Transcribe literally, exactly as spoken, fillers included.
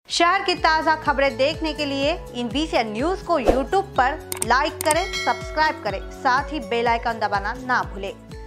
शहर की ताज़ा खबरें देखने के लिए इन वीसीएन न्यूज़ को यूट्यूब पर लाइक करें, सब्सक्राइब करें, साथ ही बेल आइकन दबाना ना भूलें।